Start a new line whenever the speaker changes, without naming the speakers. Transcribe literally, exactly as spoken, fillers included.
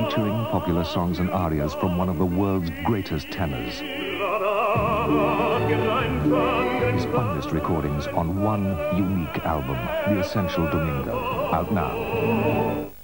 featuring popular songs and arias from one of the world's greatest tenors. His finest recordings on one unique album, The Essential Domingo, out now.